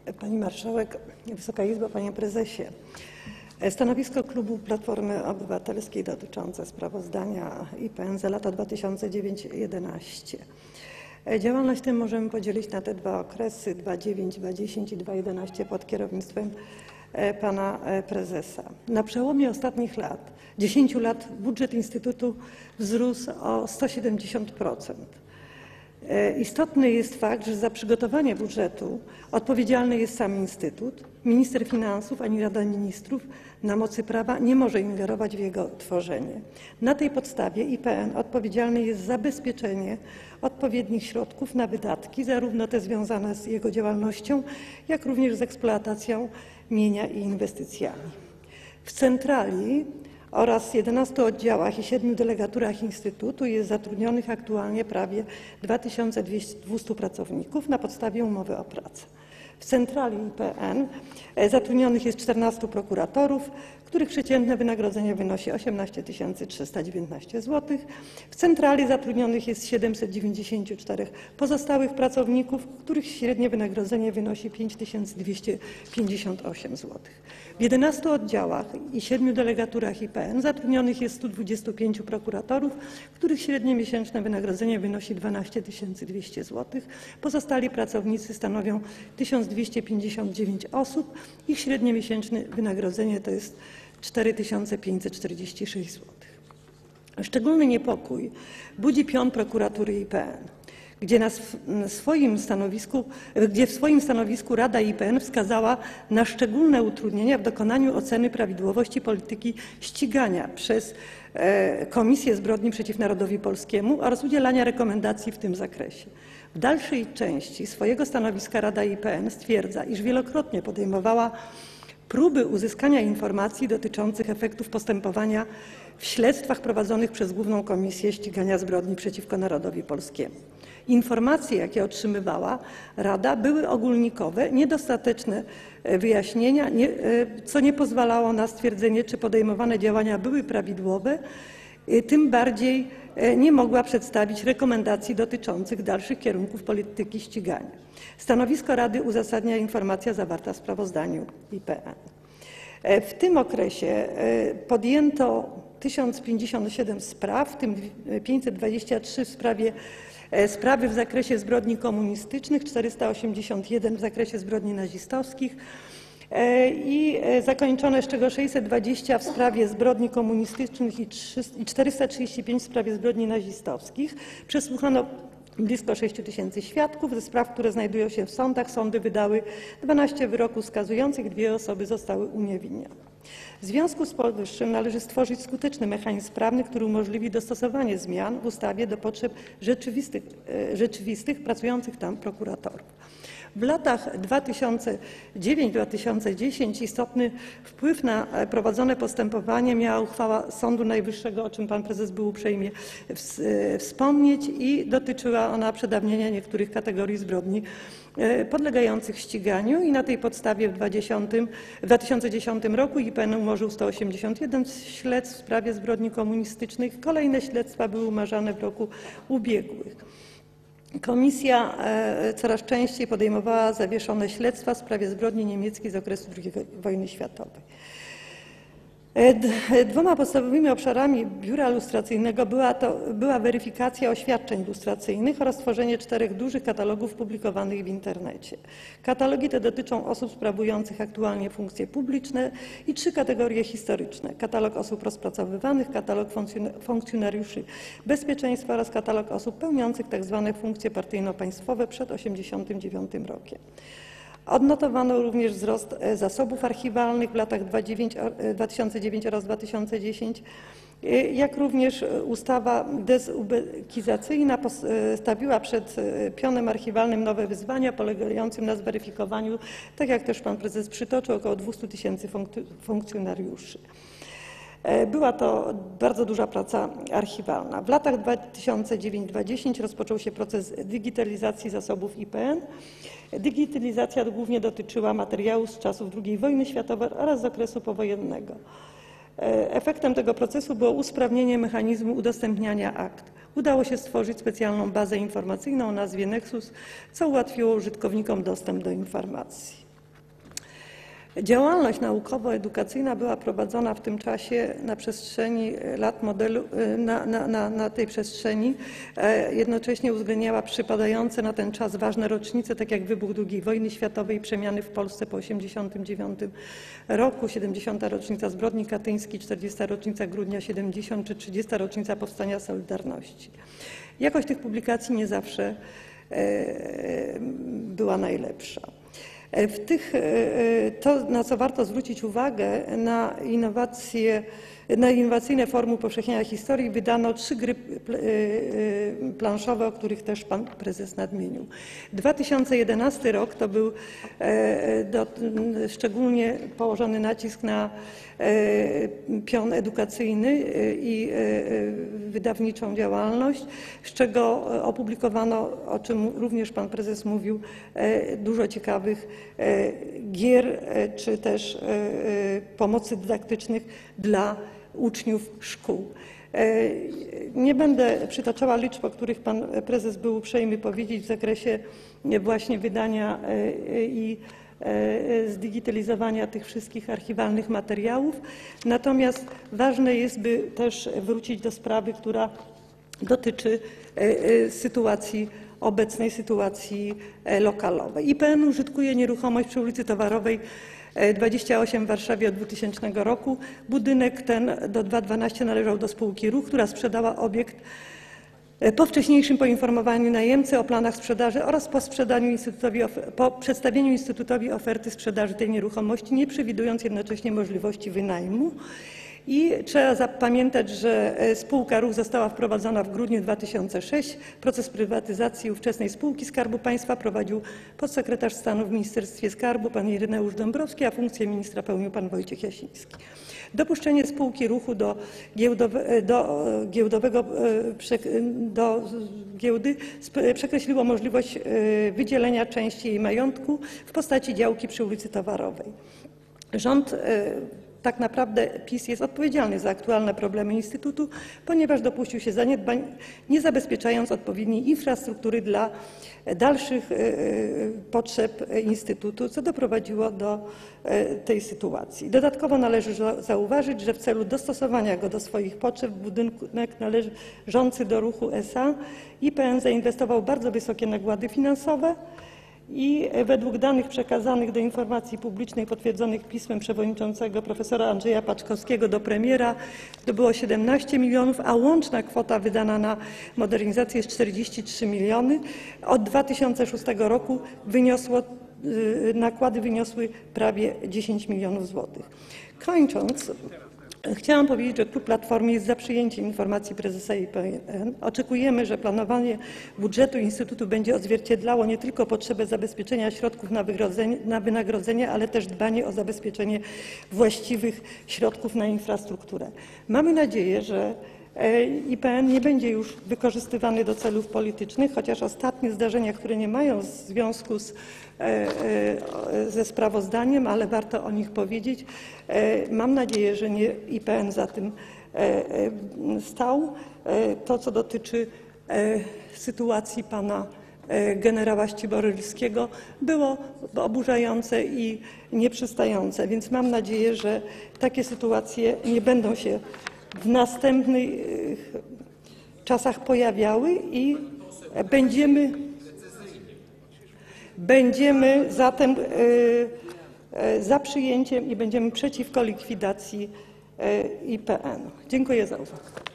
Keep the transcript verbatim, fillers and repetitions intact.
Pani Marszałek, Wysoka Izbo, Panie Prezesie. Stanowisko Klubu Platformy Obywatelskiej dotyczące sprawozdania I P N za lata dwa tysiące dziewięć do dwa tysiące jedenaście. Działalność tę możemy podzielić na te dwa okresy, dwa tysiące dziewięć, dwa tysiące dziesięć i dwa tysiące jedenaście pod kierownictwem pana prezesa. Na przełomie ostatnich lat, dziesięciu lat, budżet Instytutu wzrósł o sto siedemdziesiąt procent. Istotny jest fakt, że za przygotowanie budżetu odpowiedzialny jest sam Instytut. Minister finansów ani Rada Ministrów na mocy prawa nie może ingerować w jego tworzenie. Na tej podstawie I P N odpowiedzialny jest za zabezpieczenie odpowiednich środków na wydatki, zarówno te związane z jego działalnością, jak również z eksploatacją mienia i inwestycjami. W centrali oraz jedenastu oddziałach i siedmiu delegaturach Instytutu jest zatrudnionych aktualnie prawie dwa tysiące dwieście pracowników na podstawie umowy o pracę. W centrali I P N zatrudnionych jest czternastu prokuratorów, których przeciętne wynagrodzenie wynosi osiemnaście tysięcy trzysta dziewiętnaście złotych. W centrali zatrudnionych jest siedemset dziewięćdziesięciu czterech pozostałych pracowników, których średnie wynagrodzenie wynosi pięć tysięcy dwieście pięćdziesiąt osiem złotych. W jedenastu oddziałach i siedmiu delegaturach I P N zatrudnionych jest stu dwudziestu pięciu prokuratorów, których średnie miesięczne wynagrodzenie wynosi dwanaście tysięcy dwieście złotych. Pozostali pracownicy stanowią tysiąc dwieście pięćdziesiąt dziewięć osób. Ich średnie miesięczne wynagrodzenie to jest cztery tysiące pięćset czterdzieści sześć złotych. Szczególny niepokój budzi pion prokuratury I P N, gdzie, na swoim stanowisku, gdzie w swoim stanowisku Rada I P N wskazała na szczególne utrudnienia w dokonaniu oceny prawidłowości polityki ścigania przez Komisję Zbrodni przeciw Narodowi Polskiemu oraz udzielania rekomendacji w tym zakresie. W dalszej części swojego stanowiska Rada I P N stwierdza, iż wielokrotnie podejmowała próby uzyskania informacji dotyczących efektów postępowania w śledztwach prowadzonych przez Główną Komisję Ścigania Zbrodni przeciwko Narodowi Polskiemu. Informacje, jakie otrzymywała Rada, były ogólnikowe, niedostateczne wyjaśnienia, nie, co nie pozwalało na stwierdzenie, czy podejmowane działania były prawidłowe, tym bardziej nie mogła przedstawić rekomendacji dotyczących dalszych kierunków polityki ścigania. Stanowisko Rady uzasadnia informacja zawarta w sprawozdaniu I P N. W tym okresie podjęto tysiąc pięćdziesiąt siedem spraw, w tym pięćset dwadzieścia trzy w sprawie sprawy w zakresie zbrodni komunistycznych, czterysta osiemdziesiąt jeden w zakresie zbrodni nazistowskich i zakończone, z czego sześćset dwadzieścia w sprawie zbrodni komunistycznych i czterysta trzydzieści pięć w sprawie zbrodni nazistowskich. Przesłuchano blisko sześciu tysięcy świadków. Ze spraw, które znajdują się w sądach, sądy wydały dwanaście wyroków skazujących, dwie osoby zostały uniewinnione. W związku z powyższym należy stworzyć skuteczny mechanizm prawny, który umożliwi dostosowanie zmian w ustawie do potrzeb rzeczywistych, rzeczywistych pracujących tam prokuratorów. W latach dwa tysiące dziewiątym do dwa tysiące dziesiątego istotny wpływ na prowadzone postępowanie miała uchwała Sądu Najwyższego, o czym pan prezes był uprzejmy wspomnieć, i dotyczyła ona przedawnienia niektórych kategorii zbrodni podlegających ściganiu i na tej podstawie w dwa tysiące dziesiątym roku I P N umorzył sto osiemdziesiąt jeden śledztw w sprawie zbrodni komunistycznych. Kolejne śledztwa były umarzane w roku ubiegłym. Komisja coraz częściej podejmowała zawieszone śledztwa w sprawie zbrodni niemieckiej z okresu drugiej wojny światowej. Dwoma podstawowymi obszarami Biura Lustracyjnego była, to, była weryfikacja oświadczeń lustracyjnych oraz tworzenie czterech dużych katalogów publikowanych w internecie. Katalogi te dotyczą osób sprawujących aktualnie funkcje publiczne i trzy kategorie historyczne: katalog osób rozpracowywanych, katalog funkcjonariuszy bezpieczeństwa oraz katalog osób pełniących tzw. funkcje partyjno-państwowe przed tysiąc dziewięćset osiemdziesiątym dziewiątym rokiem. Odnotowano również wzrost zasobów archiwalnych w latach dwa tysiące dziewiątym oraz dwa tysiące dziesiątym, jak również ustawa dezubekizacyjna stawiła przed pionem archiwalnym nowe wyzwania polegające na zweryfikowaniu, tak jak też pan prezes przytoczył, około dwustu tysięcy funkcjonariuszy. Była to bardzo duża praca archiwalna. W latach dwa tysiące dziewiątym do dwa tysiące dziesiątego rozpoczął się proces digitalizacji zasobów I P N. Digitalizacja głównie dotyczyła materiałów z czasów drugiej wojny światowej oraz z okresu powojennego. Efektem tego procesu było usprawnienie mechanizmu udostępniania akt. Udało się stworzyć specjalną bazę informacyjną o nazwie Nexus, co ułatwiło użytkownikom dostęp do informacji. Działalność naukowo-edukacyjna była prowadzona w tym czasie na przestrzeni lat modelu, na, na, na, na tej przestrzeni, jednocześnie uwzględniała przypadające na ten czas ważne rocznice, tak jak wybuch drugiej wojny światowej, przemiany w Polsce po osiemdziesiątym dziewiątym roku, siedemdziesiąta rocznica zbrodni katyńskiej, czterdziesta rocznica Grudnia siedemdziesiąt czy trzydziesta rocznica powstania Solidarności. Jakość tych publikacji nie zawsze była najlepsza. W tych, to, na co warto zwrócić uwagę, na innowacje, na innowacyjne formy upowszechniania historii wydano trzy gry planszowe, o których też pan prezes nadmienił. dwa tysiące jedenasty rok to był do, szczególnie położony nacisk na pion edukacyjny i wydawniczą działalność, z czego opublikowano, o czym również pan prezes mówił, dużo ciekawych gier czy też pomocy dydaktycznych dla uczniów szkół. Nie będę przytaczała liczb, o których pan prezes był uprzejmy powiedzieć w zakresie właśnie wydania i zdigitalizowania tych wszystkich archiwalnych materiałów. Natomiast ważne jest, by też wrócić do sprawy, która dotyczy sytuacji obecnej, sytuacji lokalowej. I P N użytkuje nieruchomość przy ulicy Towarowej dwadzieścia osiem w Warszawie od dwutysięcznego roku. Budynek ten do dwa tysiące dwunastego należał do spółki Ruch, która sprzedała obiekt po wcześniejszym poinformowaniu najemcy o planach sprzedaży oraz po, instytutowi, po przedstawieniu Instytutowi oferty sprzedaży tej nieruchomości, nie przewidując jednocześnie możliwości wynajmu. I trzeba pamiętać, że spółka Ruch została wprowadzona w grudniu dwa tysiące szóstego. Proces prywatyzacji ówczesnej spółki Skarbu Państwa prowadził podsekretarz stanu w Ministerstwie Skarbu pan Ireneusz Dąbrowski, a funkcję ministra pełnił pan Wojciech Jasiński. Dopuszczenie spółki Ruchu do, giełdowe, do, giełdowego, do giełdy przekreśliło możliwość wydzielenia części jej majątku w postaci działki przy ulicy Towarowej. Rząd Tak naprawdę PiS jest odpowiedzialny za aktualne problemy Instytutu, ponieważ dopuścił się zaniedbań, nie zabezpieczając odpowiedniej infrastruktury dla dalszych potrzeb Instytutu, co doprowadziło do tej sytuacji. Dodatkowo należy zauważyć, że w celu dostosowania go do swoich potrzeb budynek należący do Ruchu S A I P N zainwestował bardzo wysokie nakłady finansowe. I według danych przekazanych do informacji publicznej potwierdzonych pismem przewodniczącego profesora Andrzeja Paczkowskiego do premiera to było siedemnaście milionów, a łączna kwota wydana na modernizację jest czterdzieści trzy miliony. Od dwa tysiące szóstego roku wyniosło, nakłady wyniosły prawie dziesięć milionów złotych. Kończąc, chciałam powiedzieć, że klub Platformy jest za przyjęciem informacji prezesa I P N. Oczekujemy, że planowanie budżetu Instytutu będzie odzwierciedlało nie tylko potrzebę zabezpieczenia środków na wynagrodzenie, ale też dbanie o zabezpieczenie właściwych środków na infrastrukturę. Mamy nadzieję, że I P N nie będzie już wykorzystywany do celów politycznych, chociaż ostatnie zdarzenia, które nie mają związku z, ze sprawozdaniem, ale warto o nich powiedzieć. Mam nadzieję, że nie I P N za tym stał. To, co dotyczy sytuacji pana generała Ścibor-Rylskiego, było oburzające i nieprzystające, więc mam nadzieję, że takie sytuacje nie będą się w następnych czasach pojawiały i będziemy, będziemy zatem za przyjęciem i będziemy przeciwko likwidacji I P N. Dziękuję za uwagę.